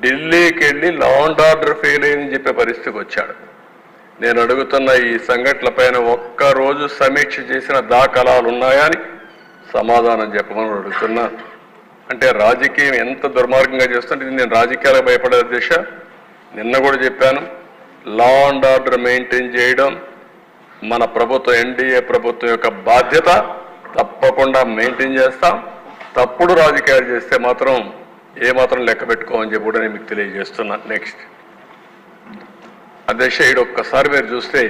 ఢిల్లీకి వెళ్ళి law and order fail అయిందని చెప్పే పరిస్థితికి వచ్చాడు. నేను అడుగుతున్న ఈ సంఘటనలపైన ఒక్కరోజు సమీక్ష చేసిన దాఖలాలు ఉన్నాయా అని సమాధానం చెప్పమని అడుగుతున్నా. అంటే రాజకీయం ఎంత దుర్మార్గంగా చేస్తుంటే ఇది నేను రాజకీయాలకు భయపడే దిశ. నిన్న కూడా చెప్పాను, లా అండ్ ఆర్డర్ మెయింటైన్ చేయడం మన ప్రభుత్వం ఎన్డీఏ ప్రభుత్వం యొక్క బాధ్యత. తప్పకుండా మెయింటైన్ చేస్తాం. తప్పుడు రాజకీయాలు చేస్తే మాత్రం ఏమాత్రం లెక్క పెట్టుకోమని చెప్పి కూడా నేను మీకు తెలియజేస్తున్నాను. నెక్స్ట్ అధ్యక్ష, ఈడు ఒక్కసారి మీరు చూస్తే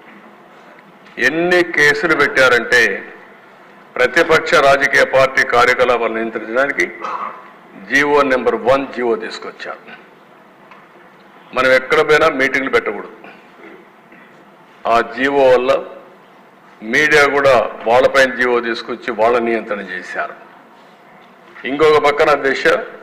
ఎన్ని కేసులు పెట్టారంటే ప్రతిపక్ష రాజకీయ పార్టీ కార్యకలాపాలు నియంత్రించడానికి జీవో నెంబర్ 1 జీవో తీసుకొచ్చారు. మనం ఎక్కడ పోయినా మీటింగ్లు పెట్టకూడదు. ఆ జీవో వల్ల మీడియా కూడా వాళ్ళపైన జీవో తీసుకొచ్చి వాళ్ళ నియంత్రణ చేశారు. ఇంకొక పక్కన దిశ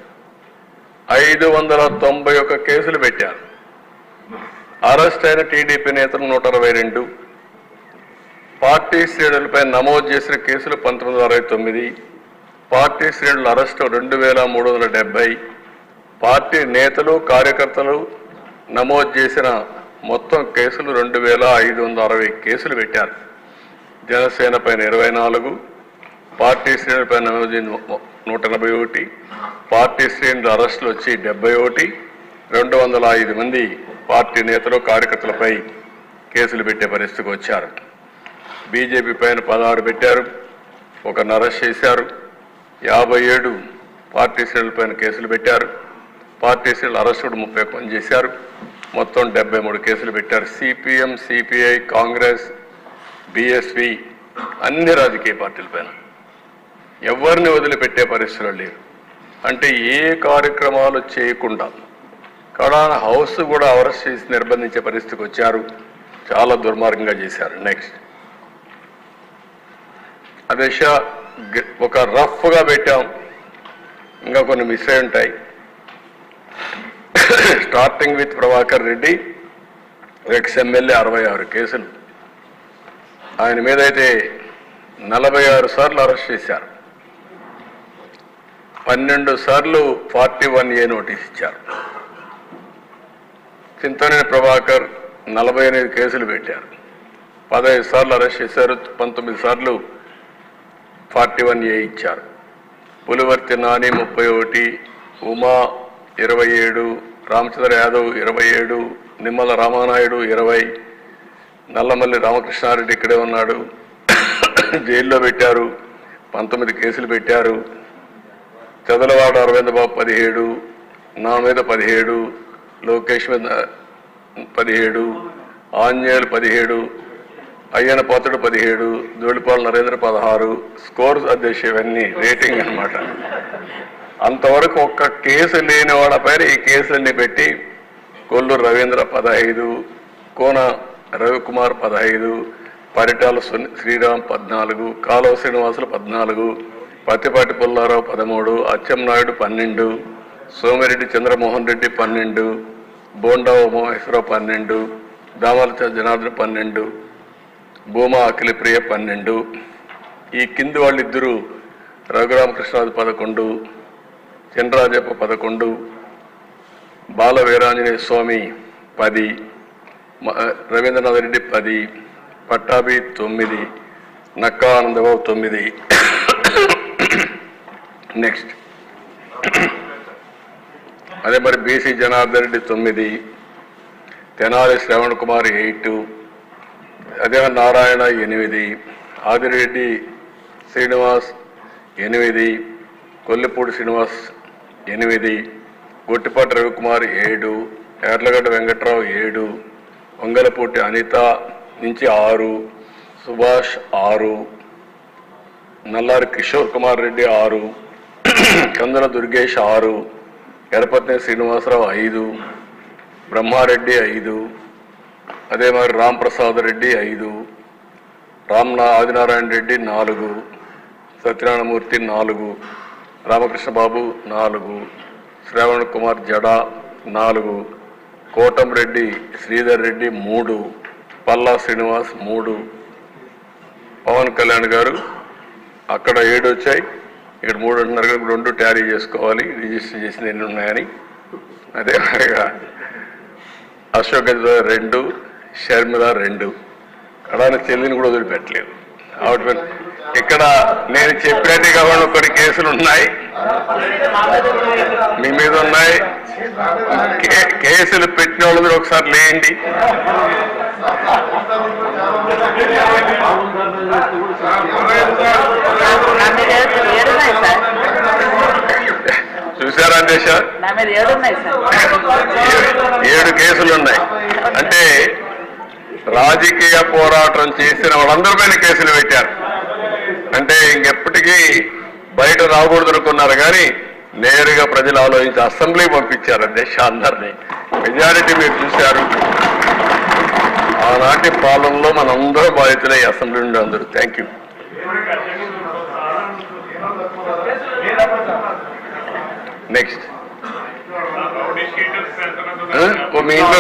591 కేసులు పెట్టారు. అరెస్ట్ అయిన టీడీపీ నేతలు 122, పార్టీ శ్రేణులపై నమోదు చేసిన కేసులు 1969, పార్టీ శ్రేణుల అరెస్టు 2370, పార్టీ నేతలు కార్యకర్తలు నమోదు చేసిన మొత్తం కేసులు 2560 కేసులు పెట్టారు. జనసేన పైన 24, పార్టీ శ్రేణులపై నమోదు 181, పార్టీ శ్రేణుల అరెస్టులు వచ్చి 71, 205 మంది పార్టీ నేతలు కార్యకర్తలపై కేసులు పెట్టే పరిస్థితికి వచ్చారు. బీజేపీ పైన 16 పెట్టారు, ఒకరిని అరెస్ట్ చేశారు. 57 పార్టీ శ్రేణులపైన కేసులు పెట్టారు. పార్టీ శ్రేణుల అరెస్ట్ కూడా 31 మంది చేశారు. మొత్తం 73 కేసులు పెట్టారు. సిపిఎం, సిపిఐ, కాంగ్రెస్, బీఎస్పీ అన్ని రాజకీయ పార్టీలపైన ఎవరిని వదిలిపెట్టే పరిస్థితులు లేరు. అంటే ఏ కార్యక్రమాలు చేయకుండా కడాన హౌస్ కూడా అరెస్ట్ చేసి నిర్బంధించే పరిస్థితికి వచ్చారు. చాలా దుర్మార్గంగా చేశారు. నెక్స్ట్ అదే ఒక రఫ్గా పెట్టాం, ఇంకా కొన్ని మిస్ అయి ఉంటాయి. Starting with Prabhakar Reddy ex MLA 66 కేసులు. ఆయన మీద అయితే 46 సార్లు అరెస్ట్ చేశారు. 12 సార్లు 41A నోటీస్ ఇచ్చారు. చింతనేని ప్రభాకర్ 48 కేసులు పెట్టారు. 15 సార్లు అరెస్ట్ చేశారు. 19 సార్లు 41A ఇచ్చారు. పులివర్తి నాని 31, ఉమా 27, రామచంద్ర యాదవ్ 27, నిమ్మల రామానాయుడు 20, నల్లమల్లి రామకృష్ణారెడ్డి ఇక్కడే ఉన్నాడు, జైల్లో పెట్టారు. 19 కేసులు పెట్టారు. చదలవాడ అరవింద్ బాబు 17, నా మీద 17, లోకేష్ మీద 17, ఆంజనేయులు 17, అయ్యన పాత్రుడు 17, ధూళిపాల నరేంద్ర 16. స్కోర్స్ అధ్యక్ష ఇవన్నీ రేటింగ్ అనమాట. అంతవరకు ఒక్క కేసు లేని వాళ్ళపైన ఈ కేసులన్నీ పెట్టి కొల్లూరు రవీంద్ర 15, కోన రవికుమార్ 15, పరిటాల శ్రీరామ్ 14, కాలువ శ్రీనివాసులు 14, పత్తిపాటి పుల్లారావు 13, అచ్చెన్నాయుడు 12, సోమిరెడ్డి చంద్రమోహన్ రెడ్డి 12, బోండా ఉమామహేశ్వరరావు 12, దామల జనార్దన్ 12, భూమా అఖిలప్రియ 12. ఈ కింది వాళ్ళిద్దరూ రఘురామకృష్ణరాజు 11, చినరాజప్ప 11, బాల వీరాంజనేయ స్వామి 10, రవీంద్రనాథ్ రెడ్డి 10, పట్టాభి 9, నక్కా ఆనందబాబు 9. నెక్స్ట్ అదే మరి బీసీ జనార్దన్ రెడ్డి 9, తెనాలి శ్రవణ్ కుమార్ 8, అదే నారాయణ 8, ఆదిరెడ్డి శ్రీనివాస్ 8, కొల్లిపూడి శ్రీనివాస్ 8, గొట్టిపాటి రవికుమార్ 7, ఎర్లగడ్డ వెంకట్రావు 7, వంగలపూటి అనిత నుంచి 6, సుభాష్ 6, నల్లారి కిషోర్ కుమార్ రెడ్డి 6, కందుల దుర్గేష్ 6, ఎడపత్ని శ్రీనివాసరావు 5, బ్రహ్మారెడ్డి 5, అదే మరి రాంప్రసాద్ రెడ్డి 5, ఆదినారాయణ రెడ్డి 4, సత్యనారాయణమూర్తి 4, రామకృష్ణ బాబు 4, శ్రావణ్ కుమార్ జడా 4, కోటంరెడ్డి శ్రీధర్ రెడ్డి 3, పల్లా శ్రీనివాస్ 3, పవన్ కళ్యాణ్ గారు అక్కడ 7 వచ్చాయి, ఇక్కడ 3 అంటున్నారు. 2 ట్యారీ చేసుకోవాలి, రిజిస్టర్ చేసిన ఎన్ని ఉన్నాయని. అదే మరిగా అశోక్ గజరాజ్ 2, షర్మిల 2, కడాని చెల్లిని కూడా వదిలిపెట్టలేదు. ఇక్కడ నేను చెప్పినట్టుగా కొన్ని కేసులు ఉన్నాయి, మీ మీద ఉన్నాయి. కేసులు పెట్టిన వాళ్ళు మీరు ఒకసారి లేండి. చూసారా దేశ 7 కేసులు ఉన్నాయి. అంటే రాజకీయ పోరాటం చేసిన వాళ్ళందరిపైన కేసులు పెట్టారు. అంటే ఇంకెప్పటికీ బయట రాకూడదు అనుకున్నారు, కానీ నేరుగా ప్రజలు ఆలోచించి అసెంబ్లీ పంపించారు అధ్యక్ష అందరినీ. మెజారిటీ మీరు చూశారు. ఆనాటి పాలనలో మనందరూ బాధితులే అసెంబ్లీ నుండి అందరూ. Thank you. నెక్స్ట్ మీ ఇంట్లో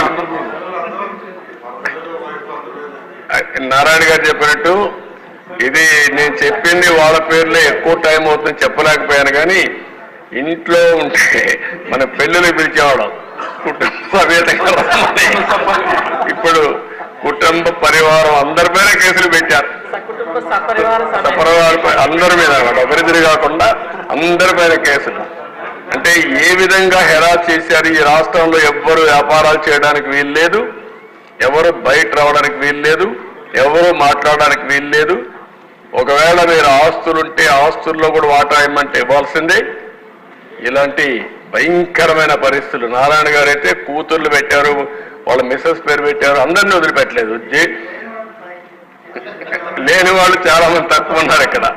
నారాయణ గారు చెప్పినట్టు ఇది నేను చెప్పింది వాళ్ళ పేర్లే ఎక్కువ టైం అవుతుంది చెప్పలేకపోయాను, కానీ ఇంట్లో ఉంటే మన పెళ్ళిళ్ళు పిలిచేవాళ్ళం కుటుంబ సమేతంగా. ఇప్పుడు కుటుంబ పరివారం అందరి పైన కేసులు పెట్టారు. సపరివారం అందరి మీద ఒకరిద్దరు కాకుండా అందరి పైన కేసులు. అంటే ఏ విధంగా హెరాస్ చేశారు. ఈ రాష్ట్రంలో ఎవ్వరు వ్యాపారాలు చేయడానికి వీల్లేదు, ఎవరు బయట రావడానికి వీల్లేదు, ఎవరు మాట్లాడడానికి వీల్లేదు. ఒకవేళ మీరు ఆస్తులుంటే ఆస్తుల్లో కూడా వాటా ఇవ్వమంటే ఇవ్వాల్సిందే. ఇలాంటి భయంకరమైన పరిస్థితులు. నారాయణ గారు అయితే కూతుర్లు పెట్టారు, వాళ్ళ మిస్సెస్ పేరు పెట్టారు, అందరినీ వదిలిపెట్టలేదు. లేని వాళ్ళు చాలా మంది తక్కువ ఉన్నారు. ఇక్కడ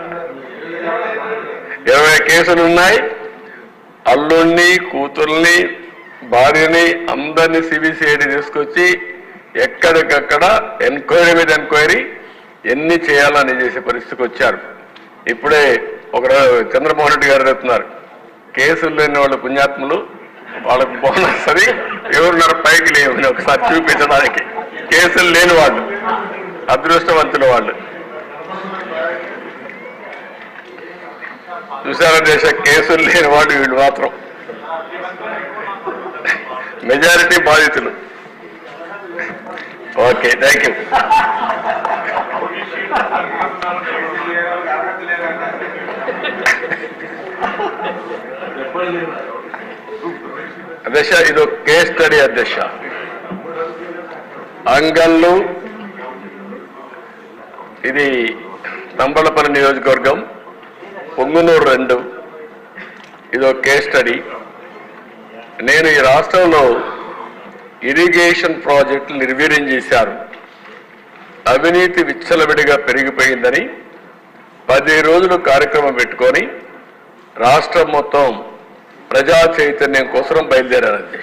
20 కేసులు ఉన్నాయి. అల్లుణ్ణి, కూతుర్ని, భార్యని అందరినీ సిబిసిఐడి తీసుకొచ్చి ఎక్కడికక్కడ ఎంక్వైరీ మీద ఎంక్వైరీ ఎన్ని చేయాలని చేసే పరిస్థితికి వచ్చారు. ఇప్పుడే ఒక చంద్రమోహన్ రెడ్డి గారు చెప్తున్నారు, కేసులు లేని వాళ్ళు పుణ్యాత్ములు, వాళ్ళకు బోనస్ అది ఎవరున్నారు పైకి లేవని ఒకసారి చూపించడానికి. కేసులు లేని వాళ్ళు అదృష్టవంతుల వాళ్ళు. చూసారా దేశ కేసులు లేని వాళ్ళు వీళ్ళు మాత్రం మెజారిటీ బాధితులు. Okay, thank you. అధ్యక్ష ఇది ఒక కేస్ స్టడీ. అధ్యక్ష అంగళ్ళు, ఇది తంబళపల్లి నియోజకవర్గం, పొంగునూరు 2. ఇది ఒక కేస్ స్టడీ. నేను ఈ రాష్ట్రంలో ఇరిగేషన్ ప్రాజెక్టులు నిర్వీర్యం చేశారు, అవినీతి విచ్చలవిడిగా పెరిగిపోయిందని 10 రోజులు కార్యక్రమం పెట్టుకొని రాష్ట్రం మొత్తం ప్రజా చైతన్యం కోసం బయలుదేరారు.